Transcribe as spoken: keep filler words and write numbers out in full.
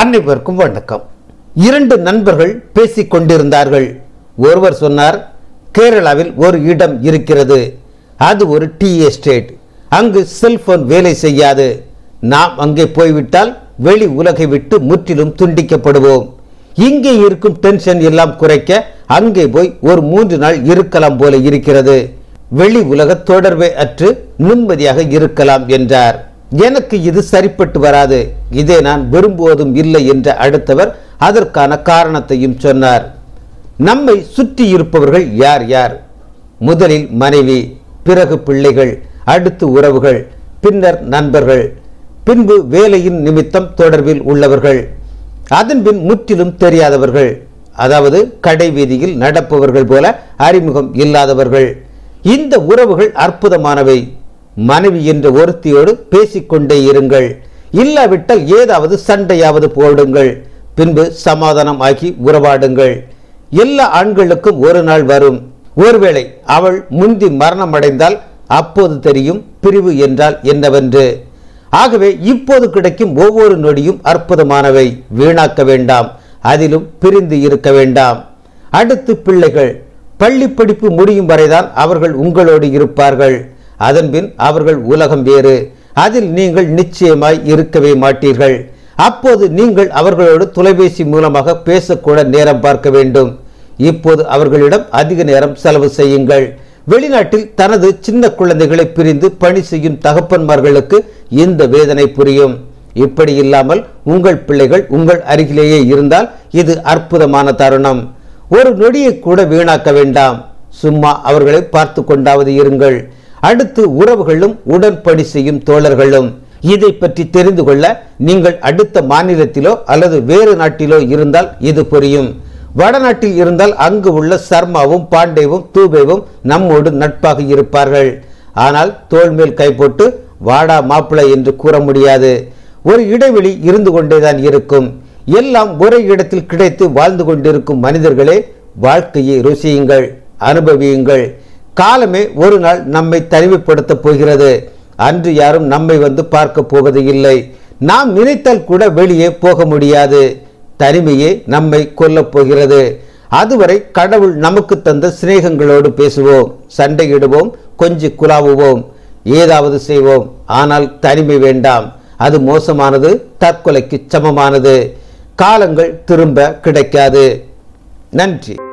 அனைவருக்கும் வணக்கம். இரண்டு நண்பர்கள் பேசிக் கொண்டிருந்தார்கள். ஒருவர் சொன்னார், கேரளாவில் ஒரு இடம் இருக்கிறது, அது ஒரு டீ எஸ்டேட். அங்கு செல்போன் வேலை செய்யாது. நாம் அங்கே போய்விட்டால் வெளி உலகை விட்டு முற்றிலும் துண்டிக்கப்படுவோம். இங்கே இருக்கும் டென்ஷன் எல்லாம் குறைக்க அங்கே போய் ஒரு மூன்று நாள் இருக்கலாம் போல இருக்கிறது. வெளி உலக தொடர்பை அற்று நிம்மதியாக இருக்கலாம் என்றார். எனக்கு இது சரிப்பட்டு வராது, இதை நான் விரும்புவதும் இல்லை என்ற அடுத்தவர் அதற்கான காரணத்தையும் சொன்னார். நம்மை சுற்றி இருப்பவர்கள் யார் யார்? முதலில் மனைவி, பிறகு பிள்ளைகள், அடுத்து உறவுகள், பின்னர் நண்பர்கள், பின்பு வேலையின் நிமித்தம் தொடர்பில் உள்ளவர்கள், அதன்பின் முற்றிலும் தெரியாதவர்கள், அதாவது கடை வீதியில் நடப்பவர்கள் போல அறிமுகம் இல்லாதவர்கள். இந்த உறவுகள் அற்புதமானவை. மனைவி என்ற ஒருத்தியோடு பேசிக்கொண்டே இருங்கள். இல்லாவிட்டால் ஏதாவது சண்டையாவது போடுங்கள். பின்பு சமாதானம் ஆகி உறவாடுங்கள். எல்லா ஆண்களுக்கும் ஒரு நாள் வரும். ஒருவேளை அவள் முந்தி மரணம் அடைந்தால் அப்போது தெரியும் பிரிவு என்றால் என்னவென்று. ஆகவே இப்போது கிடைக்கும் ஒவ்வொரு நொடியும் அற்புதமானவை. வீணாக்க வேண்டாம், அதிலும் பிரிந்து இருக்க வேண்டாம். அடுத்து பிள்ளைகள். பள்ளி படிப்பு முடியும் வரைதான் அவர்கள் உங்களோடு இருப்பார்கள். அதன்பின் அவர்கள் உலகம் வேறு. அதில் நீங்கள் நிச்சயமாய் இருக்கவே மாட்டீர்கள். அப்போது நீங்கள் அவர்களோடு தொலைபேசி மூலமாக பேசக்கூட நேரம் பார்க்க வேண்டும். இப்போது அவர்களிடம் அதிக நேரம் செலவு செய்யுங்கள். வெளிநாட்டில் தனது சின்ன குழந்தைகளை பிரிந்து பணி செய்யும் தகப்பன்மார்களுக்கு இந்த வேதனை புரியும். இப்படி இல்லாமல் உங்கள் பிள்ளைகள் உங்கள் அருகிலேயே இருந்தால் இது அற்புதமான தருணம். ஒரு நொடியை கூட வீணாக்க வேண்டாம். சும்மா அவர்களை பார்த்து கொண்டாவது இருங்கள். அடுத்து உறவுகளும் உடன் பணி செய்யும் தோழர்களும். இதை பற்றி தெரிந்து கொள்ள நீங்கள் அடுத்த மாநிலத்திலோ அல்லது வேறு நாட்டிலோ இருந்தால் இது புரியும். வடநாட்டில் இருந்தால் அங்கு உள்ள சர்மாவும் பாண்டேவும் தூபேவும் நம்மோடு நட்பாக இருப்பார்கள். ஆனால் தோள் மேல் கை போட்டு வாடா மாப்பிள்ளை என்று கூற முடியாது. ஒரு இடைவெளி இருந்து கொண்டேதான் இருக்கும். எல்லாம் ஒரே இடத்தில் கிடைத்து வாழ்ந்து கொண்டிருக்கும் மனிதர்களே, வாழ்க்கையை ருசியுங்கள், அனுபவியுங்கள். காலமே ஒரு நாள் நம்மை தனிமைப்படுத்த போகிறது. அன்று யாரும் நம்மை வந்து பார்க்க போவது இல்லை. நாம் நினைத்தால் கூட வெளியே போக முடியாது. தனிமையே நம்மை கொல்லப் போகிறது. அதுவரை கடவுள் நமக்கு தந்த சிநேகங்களோடு பேசுவோம், சண்டையிடுவோம், கொஞ்சி குலாவுவோம், ஏதாவது செய்வோம். ஆனால் தனிமை வேண்டாம். அது மோசமானது, தற்கொலைக்கு சமமானது. காலங்கள் திரும்ப கிடைக்காது. நன்றி.